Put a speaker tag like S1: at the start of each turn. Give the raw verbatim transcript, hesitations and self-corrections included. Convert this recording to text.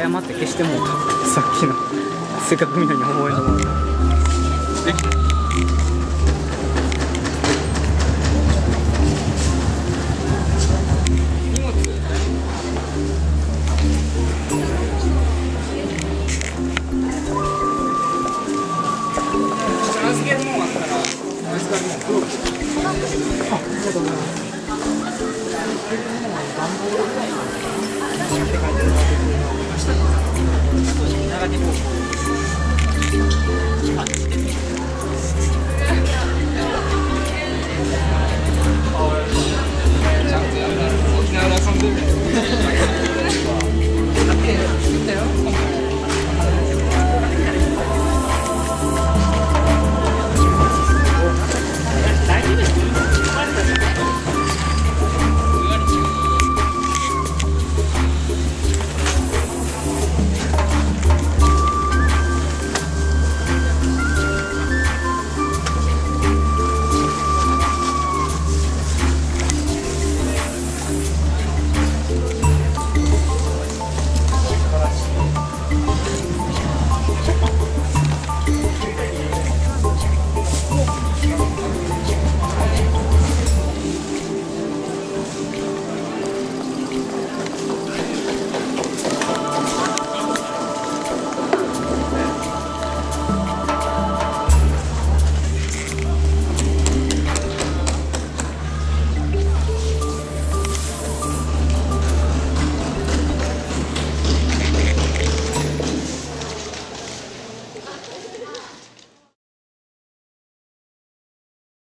S1: 誤って消してもうた。さっきのせっかくみんなに覚えてもらった。できた。荷物預けるもんあったら預かるもん。あ、ありがとうございます。長手